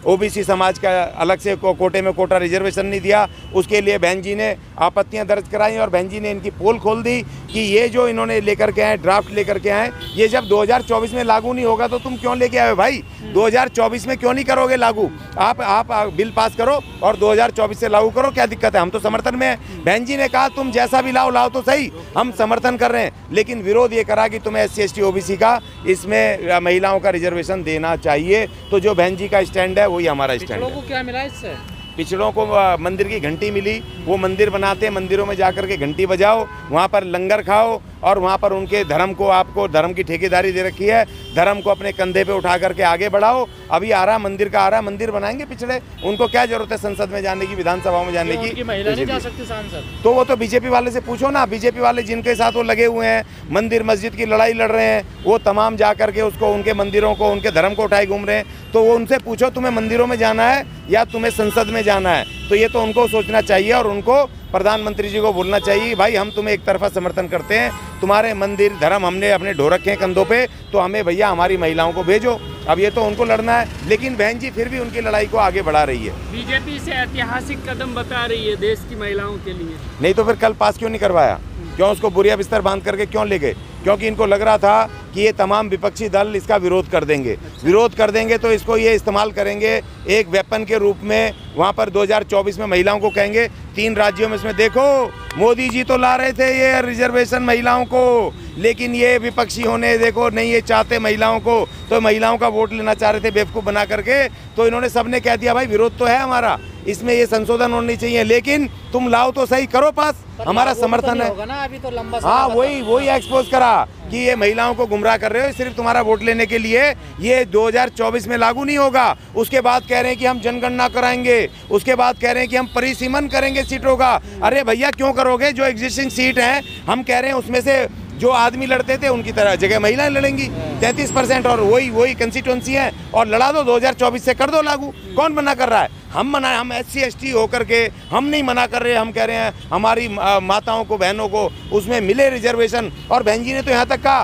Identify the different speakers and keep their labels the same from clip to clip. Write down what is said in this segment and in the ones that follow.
Speaker 1: OBC समाज का अलग से कोटे में कोटा रिजर्वेशन नहीं दिया, उसके लिए बहन जी ने आपत्तियां दर्ज कराई और बहन जी ने इनकी पोल खोल दी कि ये जो इन्होंने लेकर के आए, ड्राफ्ट लेकर के आए, ये जब 2024 में लागू नहीं होगा तो तुम क्यों लेके आए भाई? 2024 में क्यों नहीं करोगे लागू? आप बिल पास करो और 2024 से लागू करो, क्या दिक्कत है? हम तो समर्थन में हैं। बहन जी ने कहा तुम जैसा भी लाओ तो सही, हम समर्थन कर रहे हैं, लेकिन विरोध ये करा कि तुम्हें SC ST OBC का इसमें महिलाओं का रिजर्वेशन देना चाहिए। तो जो बहन जी का स्टैंड है वही हमारा स्टैंड है।
Speaker 2: को क्या मिला इससे?
Speaker 1: पिछड़ों को मंदिर की घंटी मिली, वो मंदिर बनाते हैं, मंदिरों में जाकर के घंटी बजाओ, वहाँ पर लंगर खाओ और वहाँ पर उनके धर्म को, आपको धर्म की ठेकेदारी दे रखी है, धर्म को अपने कंधे पे उठा करके आगे बढ़ाओ। अभी आरा मंदिर बनाएंगे पिछड़े, उनको क्या जरूरत है संसद में जाने की, विधानसभा में जाने की?
Speaker 2: महिला नहीं जा सकती सांसद?
Speaker 1: तो वो तो बीजेपी वाले से पूछो ना, बीजेपी वाले जिनके साथ वो लगे हुए हैं, मंदिर मस्जिद की लड़ाई लड़ रहे हैं, वो तमाम जा करके उसको, उनके मंदिरों को, उनके धर्म को उठाए घूम रहे हैं, तो वो उनसे पूछो तुम्हें मंदिरों में जाना है या तुम्हें संसद में जाना है? तो ये तो उनको सोचना चाहिए और उनको प्रधानमंत्री जी को बोलना चाहिए, भाई हम तुम्हें एक तरफा समर्थन करते हैं, तुम्हारे मंदिर धर्म हमने अपने ढो रखे हैं कंधों पे, तो हमें भैया हमारी महिलाओं को भेजो। अब ये तो उनको लड़ना है, लेकिन बहन जी फिर भी उनकी लड़ाई को आगे बढ़ा रही है।
Speaker 2: बीजेपी से ऐतिहासिक कदम बता रही है देश की महिलाओं के लिए।
Speaker 1: नहीं तो फिर कल पास क्यों नहीं करवाया? क्यों उसको बुरिया बिस्तर बांध करके क्यों ले गए? क्योंकि इनको लग रहा था कि ये तमाम विपक्षी दल इसका विरोध कर देंगे। विरोध कर देंगे तो इसको ये इस्तेमाल करेंगे एक वेपन के रूप में। वहाँ पर 2024 में महिलाओं को कहेंगे 3 राज्यों में, इसमें देखो मोदी जी तो ला रहे थे ये रिजर्वेशन महिलाओं को, लेकिन ये विपक्षी होने देखो नहीं ये चाहते महिलाओं को, तो महिलाओं का वोट लेना चाह रहे थे बेवकूफ़ बना करके। तो इन्होंने सबने कह दिया भाई विरोध तो है हमारा, इसमें ये संशोधन होनी चाहिए, लेकिन तुम लाओ तो सही, करो पास, हमारा समर्थन है
Speaker 2: ना। अभी तो लंबा
Speaker 1: हाँ वही एक्सपोज करा कि ये महिलाओं को गुमराह कर रहे हो सिर्फ तुम्हारा वोट लेने के लिए। ये 2024 में लागू नहीं होगा। उसके बाद कह रहे हैं कि हम जनगणना कराएंगे, उसके बाद कह रहे हैं कि हम परिसीमन करेंगे सीटों का। अरे भैया क्यों करोगे? जो एग्जिस्टिंग सीट हैं हम कह रहे हैं उसमें से जो आदमी लड़ते थे उनकी तरह जगह महिलाएं लड़ेंगी 33%, और वही कंस्टिट्यूंसी है और लड़ा दो, 2024 से कर दो लागू। कौन मना कर रहा है? हम SC ST होकर के हम नहीं मना कर रहे, हम कह रहे हैं हमारी माताओं को, बहनों को उसमें मिले रिजर्वेशन। और बहन जी ने तो यहाँ तक कहा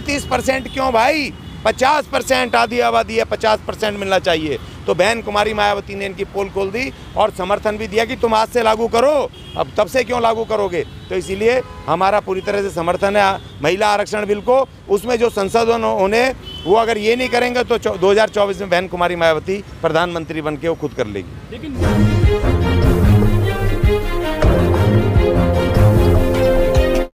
Speaker 1: 33% क्यों भाई, 50% आधी आबादी है, 50% मिलना चाहिए। तो बहन कुमारी मायावती ने इनकी पोल खोल दी और समर्थन भी दिया कि तुम आज से लागू करो, अब तब से क्यों लागू करोगे? तो इसीलिए हमारा पूरी तरह से समर्थन है महिला आरक्षण बिल को। उसमें जो संशोधन होने वो अगर ये नहीं करेंगे तो 2024 में बहन कुमारी मायावती प्रधानमंत्री बन के वो खुद कर लेगी।
Speaker 2: लेकिन